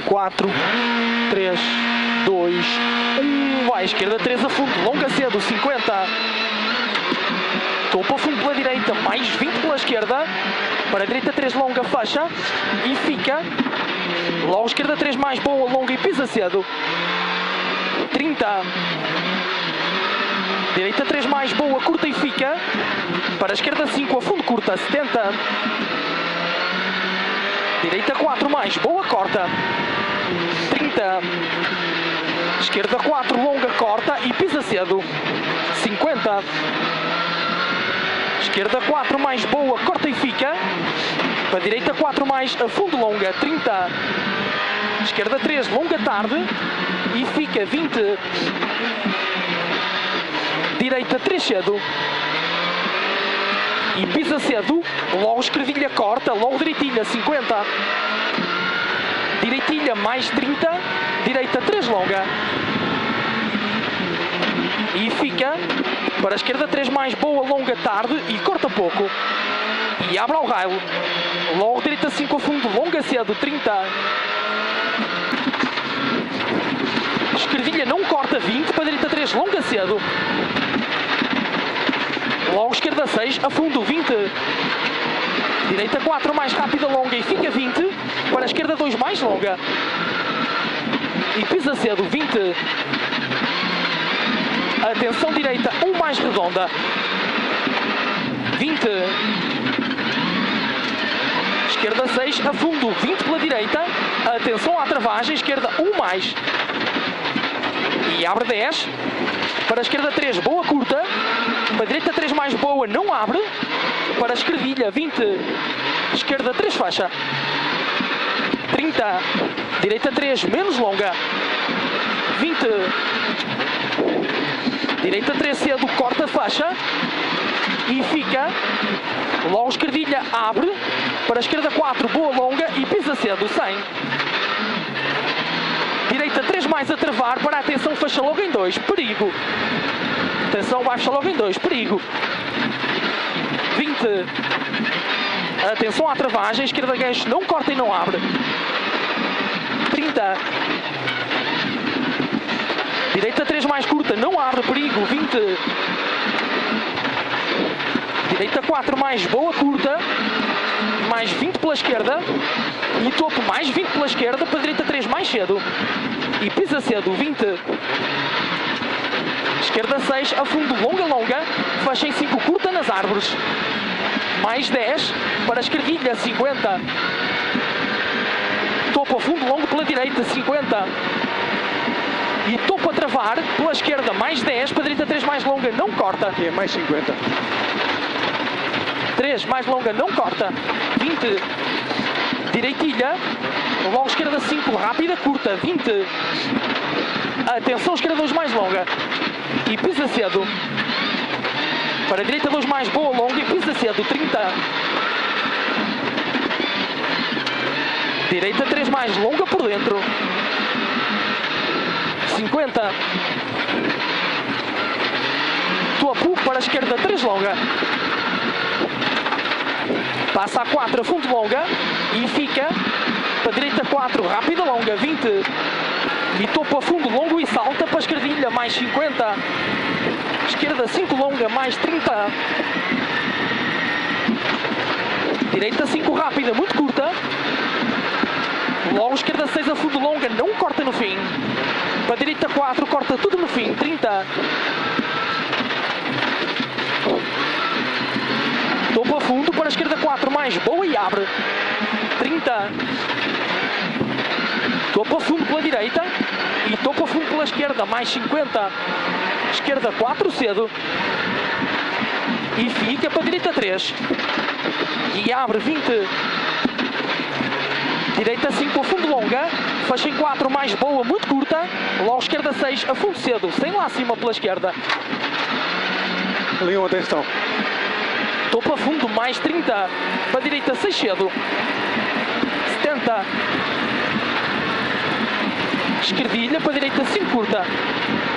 4, 3, 2, 1. Vai, esquerda 3 a fundo, longa cedo, 50. Topo a fundo pela direita, mais 20 pela esquerda. Para a direita 3 longa, fecha e fica. Logo esquerda 3 mais boa, longa e pisa cedo. 30. Direita 3 mais boa, curta e fica. Para a esquerda 5 a fundo, curta, 70. Direita 4 mais boa, corta. 30. Esquerda 4 longa, corta e pisa cedo. 50. Esquerda 4 mais boa, corta e fica. Para a direita 4 mais a fundo, longa, 30. Esquerda 3 longa, tarde e fica, 20. Direita 3 cedo e pisa cedo. Logo esquerdilha, corta, logo direitilha, 50. Direitilha mais 30. Direita 3 longa e fica. Para a esquerda 3 mais boa, longa, tarde e corta pouco e abre ao raio. Logo direita 5 a fundo, longa cedo, 30. Esquerdilha não corta, 20. Para a direita 3 longa cedo. Logo esquerda 6 a fundo, 20. Direita 4 mais rápida, longa e fica, 20. Para a esquerda 2 mais longa e pisa cedo, 20. Atenção, direita 1 mais redonda, 20. Esquerda 6 a fundo, 20 pela direita. Atenção à travagem, esquerda 1 mais e abre 10. Para a esquerda 3 boa, curta. Para a direita 3 mais boa, não abre. Para a esquerdilha 20. Esquerda 3 fecha, 30. Direita 3 menos longa, 20. Direita 3 cedo, corta, fecha e fica. Logo esquerdilha abre. Para a esquerda 4 boa, longa e pisa cedo, 100. Direita 3 mais a travar. Para a atenção, fecha logo em 2, perigo. Atenção, vai fechar logo em 2, perigo. 20. Atenção à travagem, esquerda gancho, não corta e não abre. 30. Direita 3 mais curta, não abre, perigo, 20. Direita 4 mais boa, curta, mais 20 pela esquerda e topo mais 20 pela esquerda. Para a direita 3 mais cedo e pisa cedo, 20. Esquerda 6 a fundo, longa, longa, fecha em 5, curta nas árvores, mais 10. Para a esquerdilha, 50. Topo a fundo, longo pela direita, 50. E topo a travar pela esquerda, mais 10. Para a direita 3 mais longa, não corta. E é mais 50. 3 mais longa, não corta, 20. Direitilha, logo esquerda 5, rápida, curta, 20. Atenção, esquerda 2 mais longa e pisa cedo. Para a direita 2 mais boa, longa e pisa cedo, 30. Direita 3 mais longa por dentro, 50. Topo para a esquerda 3 longa. Passa a 4 a fundo, longa e fica. Para a direita 4, rápida, longa, 20. E topo a fundo, longo e salta. Para a esquerdilha, mais 50. Esquerda 5 longa, mais 30. Direita 5 rápida, muito curta. Logo esquerda 6 a fundo, longa, não corta no fim. Para a direita 4, corta tudo no fim, 30. Topo a fundo, para a esquerda 4 mais boa e abre, 30. Topo a fundo pela direita e topo a fundo pela esquerda, mais 50. Esquerda 4 cedo e fica. Para a direita 3 e abre, 20. Direita 5 a fundo, longa, fecha em 4 mais boa, muito curta. Logo esquerda 6 a fundo cedo, sem lá acima pela esquerda. Linha, atenção. Topo a fundo, mais 30. Para a direita 6 cedo, 70. Esquerdilha, para a direita 5 curta